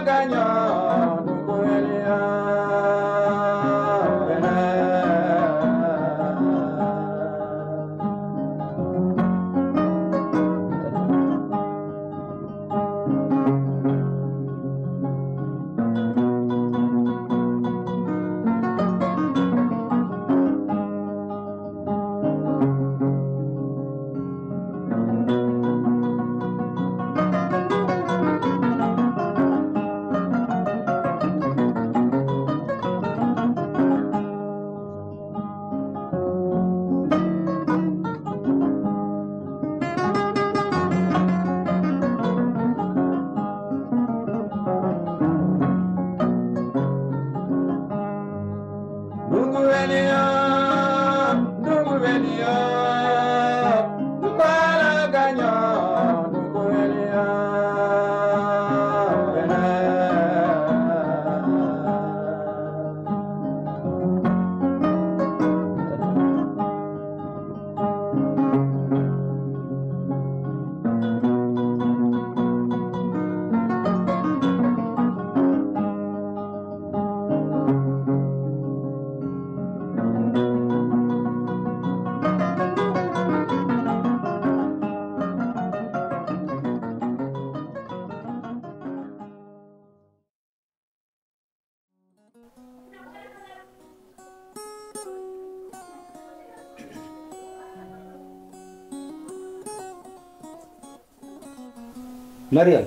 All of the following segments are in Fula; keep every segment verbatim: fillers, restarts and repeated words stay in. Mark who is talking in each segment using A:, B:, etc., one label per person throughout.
A: Mariam.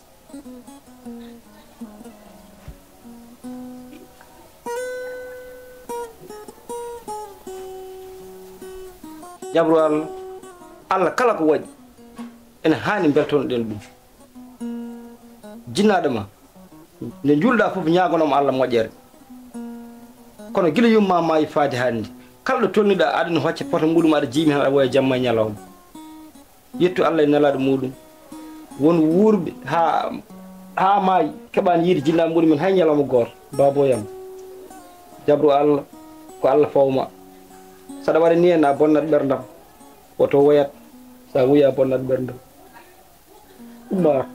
A: Jabru Allah Allah kala ko waɗi ene hani beltono den ɗum jinnaɗo ma nde julɗa fof ñagonomo Allah moƴƴere kono gila yumma maayi faade hande kala ɗo tolniɗa aɗa hocca poto muɗum aɗa jiimi tan aɗa woya jamma e ñalawma yettu Allah e nelaɗo muɗum won wuurɓe ha ha maayi keɓani yiide jinnaɓe muɗumen hay ñalawma goto baboyam jabru Allah ko Allah fawma saɗa waɗa ni hen a bonnat ɓerdam woto woyat sa wuya bonnat ɓerdam umma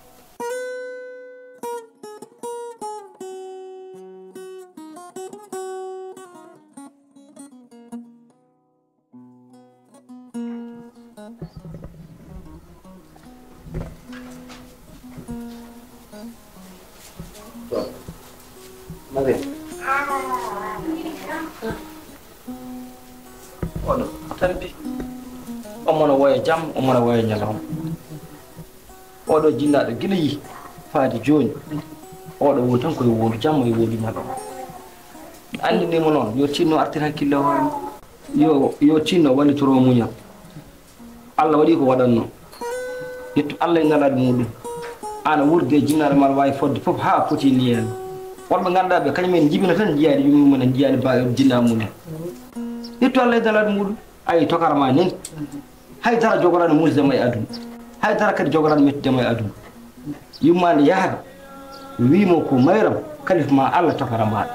A: oɗo tambi omona woya jam omona woya ñalawma oɗo jinnaɗo guila yi faade joni oɗo woni tan koye wondu jamma e wondu ñalawma andinimo noon yo tinno artir hakkille hoore yo yo tinno wallitoro muñal Allah waɗi ko waɗanno yettu Allah e nelaɗo muɗum ana wurde jinnaɗo ma wawi fodde foof ha foti ni hen wonɓe ganduɗa ɓe kañumen jibina tan jiyani yummumen jiyani ba jinnaɗo mumen yettu Allah e nelaɗo muɗum ayi tokara ma nen haydara jogorano musdema e aduna haydara kadi jogorano mettidema e aduna yummande yahata wimo ko mayram kalifa ma Allah tokara maɗa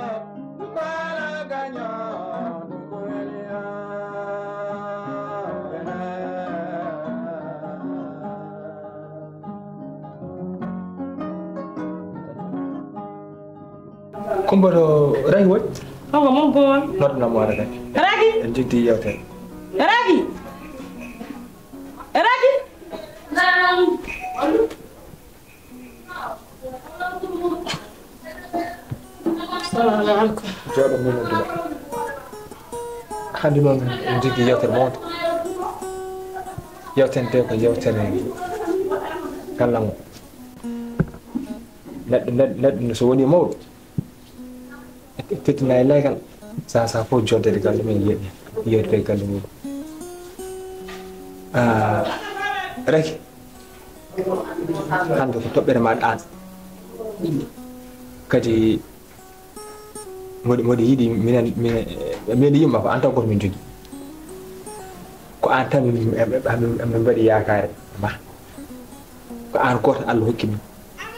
B: Kumbodo Ragi what?
C: Oh, mom boy.
B: Not no more than
C: Ragi?
B: And Jiggy Yote.
C: Ragi? Ragi? Assalamu alaikum.
B: Jordan Mino. Handimon and Jiggy Yote Mont. Yoten take a Yoten Kalam. Let let let the Sony mode. Fitna illegal sa sa fo jodde de galle men yedi yedi galle mum ah rek hande ko tobbere ma dan kadi modi modi yidi minen minen yimba ko anta ko min jogi ko an tan min badi yakare ba ko an ko Allah hokki min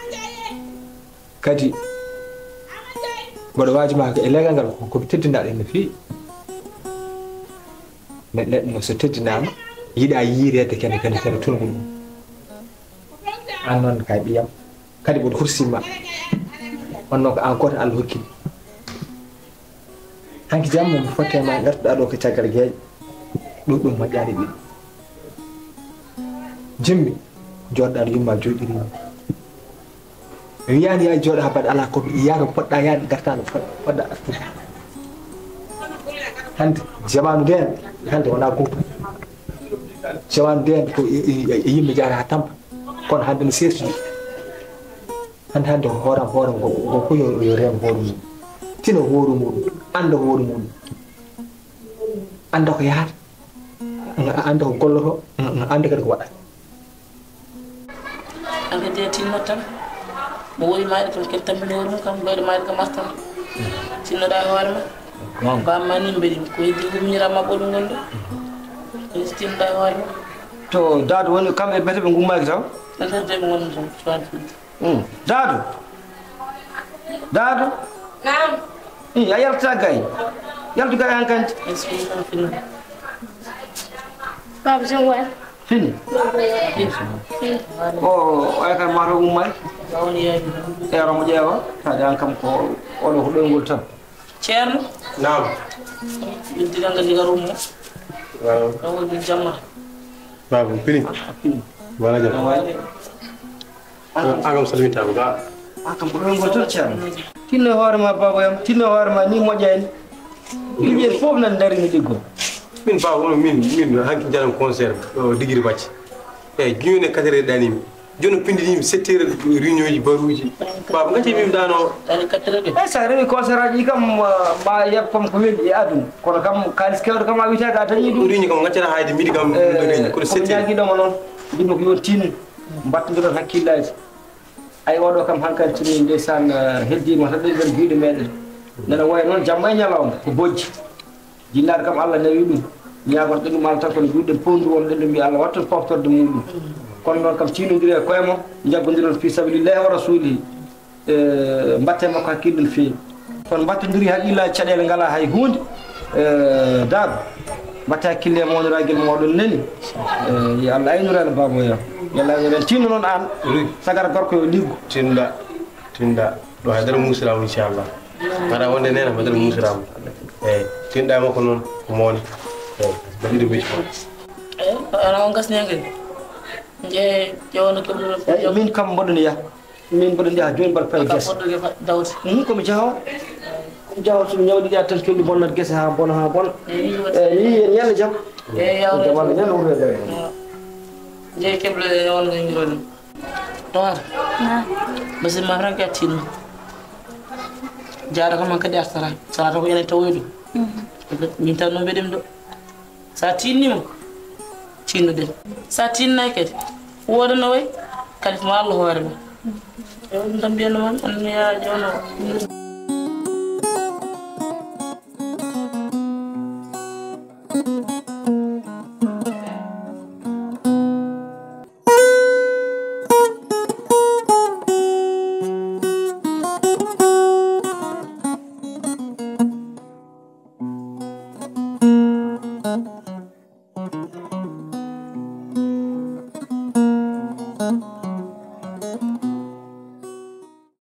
B: kadi boɗo wajima ko e legal ngal ko teddinaɗo en no fewi neɗɗo so teddinama yiiɗa yiirede kene kene kene tolgol ɗum an noon kay ɓiyam kadi mboɗo hursima wonno ko an goto Allah hokki hanki jamma mo fottema gartuɗa ɗo ko caggal gueeƴe ɗum ɗum moƴƴani ɓiɗɗo jimmi joɗɗa yumma joɗirima wiyani ya jooɗo ha mbaɗa ala komi yiyaka poɗɗa yaade gartano poɗɗa artude hande jamanu nden hande wona gumpa jamanu nden ko e yimɓe jaara ha tampa kono hande no sertudi hande hande ko hooram hooram go ko yo rem hoore mum tino hoore muɗum anda hoore muɗum anda ko yahata anda ko golloto anda kadi ko waɗata
C: anke de tinno tan mo woyi maɗi kam ken tammini hoore mum kam ɓeyɗo maɗi kam artan tinnoɗa e hoore ma bamma ni mbeɗi ko heddi ko miñiramma ɓoɗum gonɗo esi tinnoɗa e hoore ma
A: to daadu woni kamɓe bete ɓe gummaki taw
C: e nder de ɓe gonno tan cuwani fuɗde
A: daadu daadu
C: nam
A: i a yaltata gay yaltu gay han kanti
C: est ce que tan finno
D: Baba jom waɗi
A: fini o ay kan mata ummay
C: gawoni yaadi
A: ero mo ƴeewa taade an kam ko oɗo ko ɗoygol tan
C: ceerno
E: Naam.
C: yiddiɗa ngadi garum mo
E: Waaw.
C: gawolde jamma
E: Babu pili. Wala jam. Agam salmitama ga.
A: an kam ko ɗoygol tan ceerno tinno hoore ma baboyam tinno hoore ma ni moƴƴani ɗiƴel fof nan darini ɗiggol
E: Min babu ono min min hanki jalam concert o digiri bacci. Eh giwne quatre heures danimi. Jono pindini sept heures réunion ji baruji. Babu ngati mi dano
C: ɗani kattere ɗe
A: ey sa rewi concert aji kam ma yeb kam ko weɗi e aduna kono kam kalis kewɗo kam a wiyata ka dañi ɗum
E: réunion kam ngati hayde midi kam do réunion ko sept heures.
A: ñaguiɗoma noon yimɓe ko yon tin mbattodiron hakkillaji ay oɗo kam hankkadi tini ndeysan heddima tan ɗeɗen juuɗe meɗen nana wayi noon jamma e ñalawma ko bojji jinnaɗo kam Allah nawi ɗum ñagotoɗen ɗum Allah tan kono juuɗe pondu won ɗen ɗo mbi Allah watton poftorde muɗum kono noon kam tinodiri e koye mon jaggodiron fi sabilillahi wa rasulihi mbatte makko hakkille no feewi kono mbattodiri haqqillaji caɗele ngala hay hunde daado mbatte hakkille e mawnoraguel moɗon nani yo Allah aynoren baboyam yo Allah aynoren tinno noon an sagara gorko yo liggo
E: Tinda tinda do hadar musiramu inchallah. Kada wonde nena hadar musiramu. Eh tinda mako non ko moni. Eh badi do becco.
C: e ana on gasne ngel je jewno ko
A: eyyi min kam mboɗon yaha min mboɗon yaha joni mbaɗa paye
C: ka
A: guesa
C: foddoge dawde
A: ɗum komi jahowo komi jahowo somi ñawɗiɗa tan kelɗi bonnat guesa ha bona ha bona eyyi en ñande jaam
C: e yawde
A: jamalla ñande wuurede
C: je keble won ngi ngironi toar
D: na
C: basi ma frank atino jaara kam man kadi artara sala to ko ene tawoydo min tan no bedem do sa tinnimo tinno den sa tinnay kadi wodo no way kalif ma Allah hoore ma e ɗum tan mbiyano man on ya jono